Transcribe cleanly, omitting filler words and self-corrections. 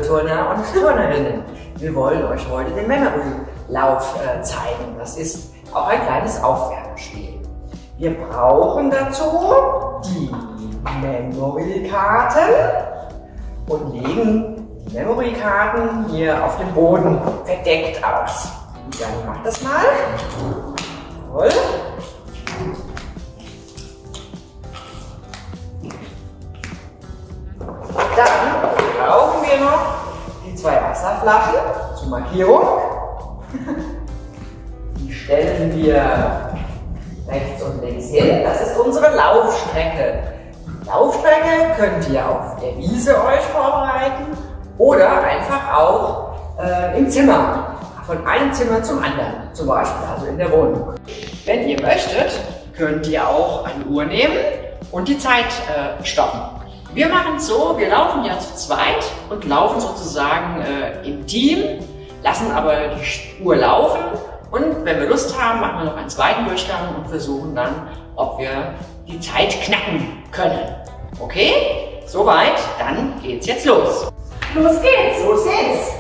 Turner und Turnerinnen. Wir wollen euch heute den Memory-Lauf zeigen. Das ist auch ein kleines Aufwärmspiel. Wir brauchen dazu die Memory-Karten und legen die Memory-Karten hier auf dem Boden verdeckt aus. Dann macht das mal. Jawohl. Dann brauchen wir noch die 2 Wasserflaschen zur Markierung. Die stellen wir rechts und links hin. Das ist unsere Laufstrecke. Laufstrecke könnt ihr auf der Wiese euch vorbereiten oder einfach auch im Zimmer. Von einem Zimmer zum anderen, zum Beispiel, also in der Wohnung. Wenn ihr möchtet, könnt ihr auch eine Uhr nehmen und die Zeit stoppen. Wir machen es so, wir laufen ja zu zweit und laufen sozusagen im Team, lassen aber die Uhr laufen und wenn wir Lust haben, machen wir noch einen zweiten Durchgang und versuchen dann, ob wir die Zeit knacken können. Okay? Soweit, dann geht's jetzt los. Los geht's! Los geht's!